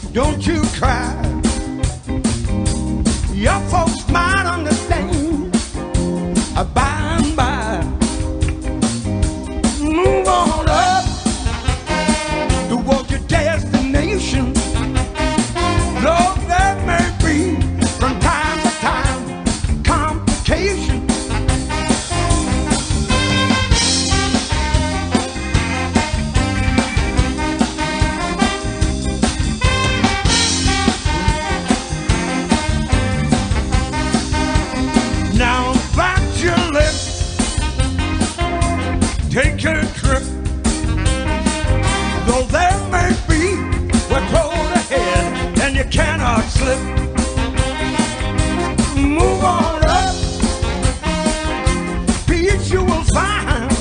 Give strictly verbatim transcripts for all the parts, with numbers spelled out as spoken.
don't you cry. Your folks might understand by and by. Move on up towards your destination. Lord, there may be from time to time complications. Now bite your lip, take a trip. Though there may be a road ahead and you cannot slip. Move on up, peace you will find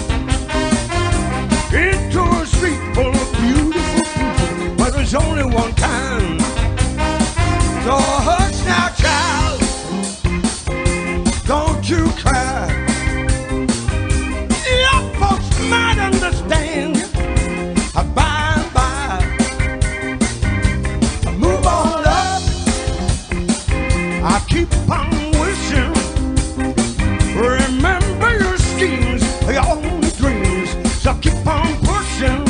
into a street full of beautiful people, but there's only one kind. So hush now, child, don't you cry. Your folks might understand you by and by. Move on up, I keep on wishing. Remember your schemes, your only dreams, so keep on pushing.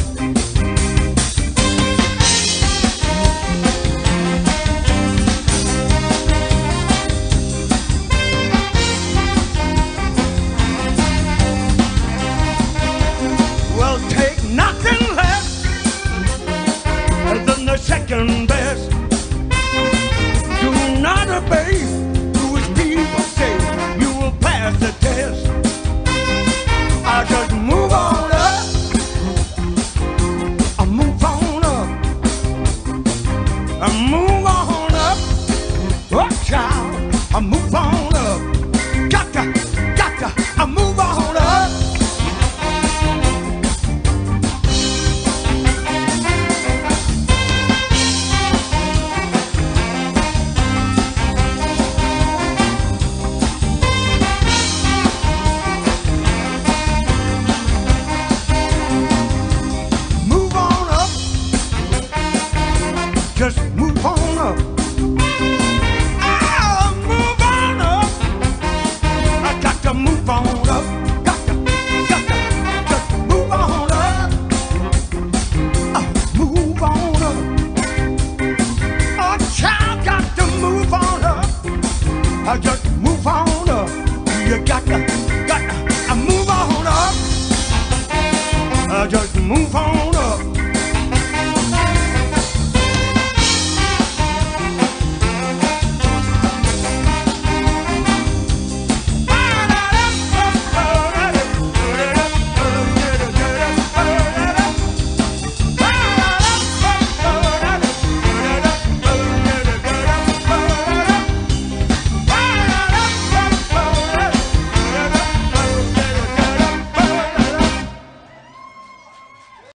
Well, take nothing less than the second best. Do not obey who his people say. You will pass the test. I just move on up. I move on up. I move on up. Oh, child, I move on up. Got to, got to, I move on up. Move on up. Just move on up. Ah, move on up. I got to move on up. Got to, got to, just move on up. Ah, move on up. Oh, child, got to move on up. I just move on up. You got to, got to, I move on up. I just move on